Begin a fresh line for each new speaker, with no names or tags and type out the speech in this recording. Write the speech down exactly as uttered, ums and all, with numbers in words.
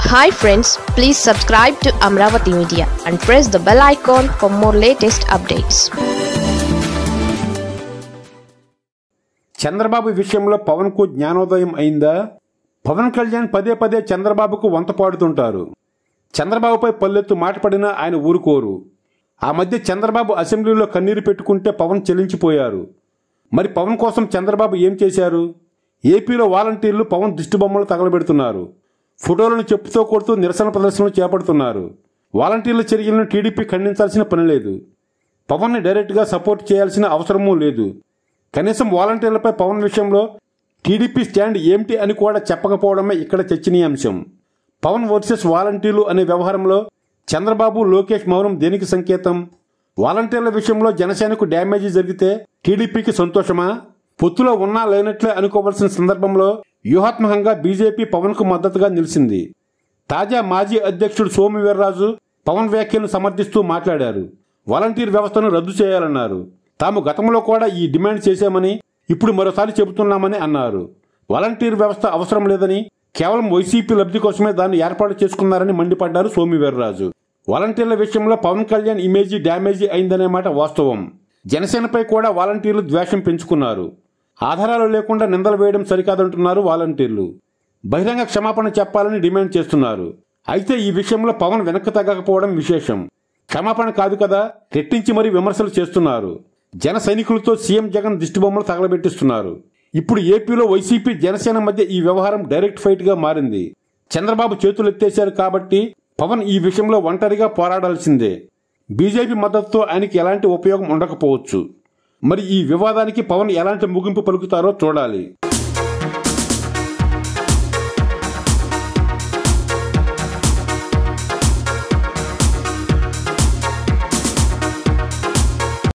Hi friends, please subscribe to Amaravathi Media and press the bell icon for more latest updates.
Chandrababu విషయంలో పవన్ కు జ్ఞానోదయం అయిందా? పవన్ కళ్యాణ్ పదే పదే చంద్రబాబుకు వంత పాడుతుంటారు. చంద్రబాబుపై పల్లెత్తు మాట పడినా ఆయన ఊరుకోరు. ఆ మధ్య చంద్రబాబు అసెంబ్లీలో కన్నీరు పెట్టుకుంటే పవన్ చెల్లించిపోయారు. మరి పవన్ కోసం చంద్రబాబు ఏం చేశారు? ఏపీలో వాలంటీర్లు పవన్ దిష్టిబొమ్మలు తగలబెడుతున్నారు. ఫోటోలను చెప్పుతో కొడుతూ నిరసన ప్రదర్శనలు చేపడుతున్నారు. వాలంటీర్ల చర్యలను టీడీపీ ఖండించాల్సిన పని లేదు. పవన్ని డైరెక్ట్గా సపోర్ట్ చేయాల్సిన అవసరమూ లేదు. కనీసం వాలంటీర్లపై పవన్ విషయంలో టీడీపీ స్టాండ్ ఏమిటి అని కూడా చెప్పకపోవడమే ఇక్కడ చర్చనీయాంశం. పవన్ వర్సెస్ వాలంటీర్లు అనే వ్యవహారంలో చంద్రబాబు లోకేష్ మౌనం దేనికి సంకేతం? వాలంటీర్ల విషయంలో జనసేనకు డ్యామేజీ జరిగితే టీడీపీకి సంతోషమా? పొత్తులో ఉన్నా లేనట్లే అనుకోవాల్సిన సందర్భంలో వ్యూహాత్మకంగా బీజేపీ పవన్ కు మద్దతుగా నిలిచింది. తాజా మాజీ అధ్యక్షుడు సోము వీర్రాజు పవన్ వ్యాఖ్యలను సమర్థిస్తూ మాట్లాడారు. వాలంటీర్ వ్యవస్థను రద్దు చేయాలన్నారు. తాము గతంలో కూడా ఈ డిమాండ్ చేశామని ఇప్పుడు మరోసారి చెబుతున్నామని అన్నారు. వాలంటీర్ వ్యవస్థ అవసరం లేదని, కేవలం వైసీపీ లబ్ధి కోసమే దాన్ని ఏర్పాటు చేసుకున్నారని మండిపడ్డారు సోము వీర్రాజు. వాలంటీర్ల విషయంలో పవన్ కళ్యాణ్ ఇమేజీ డ్యామేజీ అయిందనే మాట వాస్తవం. జనసేనపై కూడా వాలంటీర్లు ద్వేషం పెంచుకున్నారు. ఆధారాలు లేకుండా నిందలు వేయడం సరికాదంటున్నారు వాలంటీర్లు. బహిరంగ క్షమాపణ చెప్పాలని డిమాండ్ చేస్తున్నారు. అయితే ఈ విషయంలో పవన్ వెనక్కి తగ్గకపోవడం విశేషం. క్షమాపణ కాదు కదా, రెట్టించి మరీ విమర్శలు చేస్తున్నారు. జన సైనికులతో సీఎం జగన్ దిష్టిబొమ్మలు తగలబెట్టిస్తున్నారు. ఇప్పుడు ఏపీలో వైసీపీ జనసేన మధ్య ఈ వ్యవహారం డైరెక్ట్ ఫైట్ గా మారింది. చంద్రబాబు చేతులెత్తేశారు కాబట్టి పవన్ ఈ విషయంలో ఒంటరిగా పోరాడాల్సిందే. బీజేపీ మద్దతుతో ఆయనకి ఎలాంటి ఉపయోగం ఉండకపోవచ్చు. మరి ఈ వివాదానికి పవన్ ఎలాంటి ముగింపు పలుకుతారో చూడాలి.